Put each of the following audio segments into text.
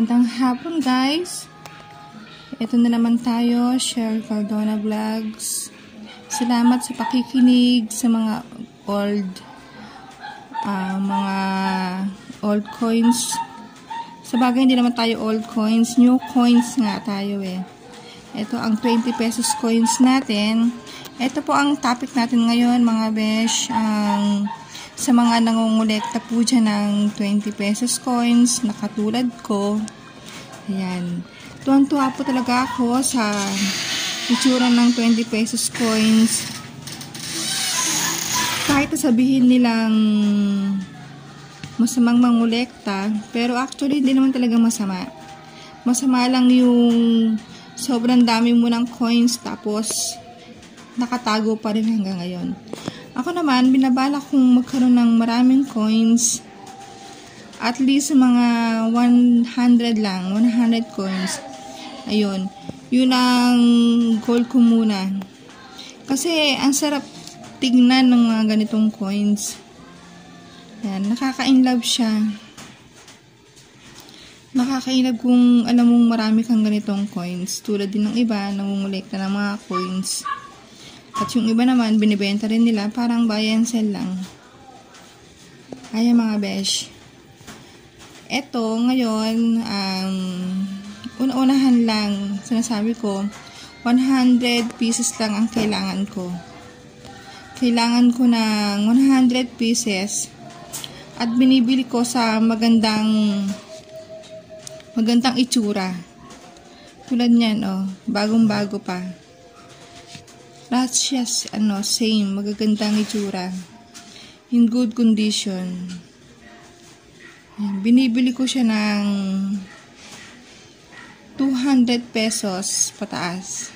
Magandang hapon guys. Ito na naman tayo, Share Cardona Vlogs. Salamat sa pakikinig sa mga old coins. Sa bagay hindi naman tayo old coins, new coins nga tayo eh. Ito ang 20 pesos coins natin. Ito po ang topic natin ngayon mga besh. Sa mga nangongolekta po dyan ng 20 pesos coins na katulad ko. Ayan. Tuwan-tuwa po talaga ako sa itsura ng 20 pesos coins. Kahit sabihin nilang masamang mangolekta, pero actually hindi naman talaga masama. Masama lang yung sobrang dami mo ng coins tapos nakatago pa rin hanggang ngayon. Ako naman, binabalak kong magkaroon ng maraming coins. At least mga 100 lang. 100 coins. Ayun. Yun ang goal ko muna. Kasi, ang sarap tignan ng mga ganitong coins. Yan. Nakaka-inlove siya. Nakaka-inlove kung alam mong marami kang ganitong coins. Tulad din ng iba, nangungulekta ng mga coins. At yung iba naman, binibenta rin nila, parang buy and sell lang. Ayan mga besh. Eto, ngayon, una-unahan lang, sinasabi ko, 100 pieces lang ang kailangan ko. Kailangan ko ng 100 pieces. At binibili ko sa magandang itsura. Tulad niyan, oh, bagong-bago pa. Lahat siya, same, magagandang itsura. In good condition. Ayan, binibili ko siya ng 200 pesos pataas.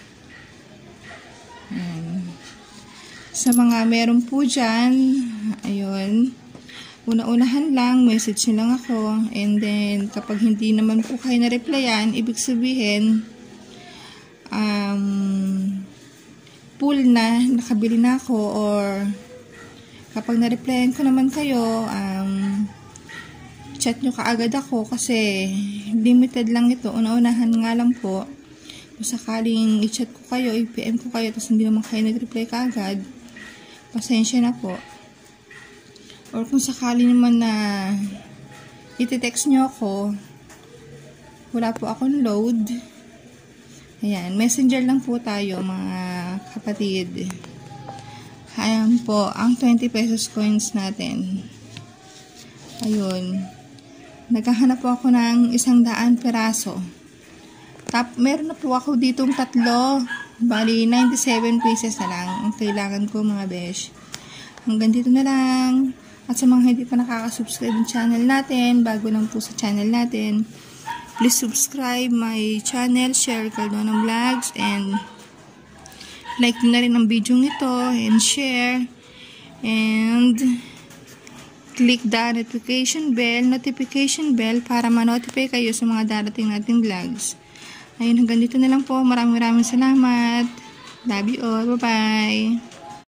Ayan. Sa mga meron po dyan, ayun, una-unahan lang, message nyo lang ako. And then, kapag hindi naman po kayo na-replyan, ibig sabihin, full na, nakabili na ako, or kapag na-replyan ko naman kayo, chat nyo kaagad ako kasi limited lang ito. Una-unahan nga lang po. Kung sakaling i-chat ko kayo, i-PM ko kayo, tapos hindi naman kayo nag-reply kaagad, pasensya na po. Or kung sakali naman na iti-text nyo ako, wala po akong load. Ayan, messenger lang po tayo mga kapatid. Ayan po, ang 20 pesos coins natin. Ayun. Naghahanap po ako ng 100 peraso. Meron na po ako ditong 3. Bali, 97 pieces na lang ang kailangan ko mga besh. Hanggang dito na lang. At sa mga hindi pa nakaka-subscribe ng channel natin, bago lang po sa channel natin, please subscribe my channel, Share Cardona Vlogs, and like na rin ang video ito, and share, and click the notification bell para ma-notify kayo sa mga darating nating vlogs. Ayun, hanggang dito na lang po. Maraming salamat. Love you all. Bye-bye.